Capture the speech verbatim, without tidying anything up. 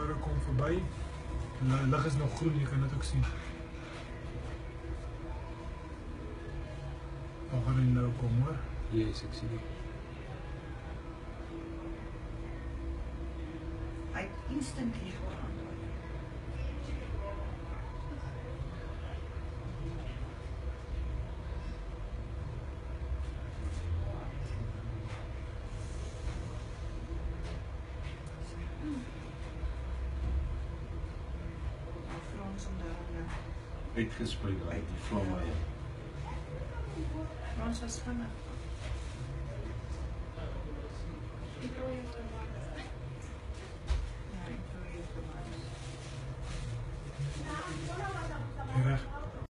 motor kom verby. Die lig is nog groen, jy kan dit ook sien. Daar gaan hy nou kom, hoor. Yes, ek sien dit. Hy het instant hier verander. Frans om daar uitgespreid uit die vlamme. Frans was vinnig. Ik wil je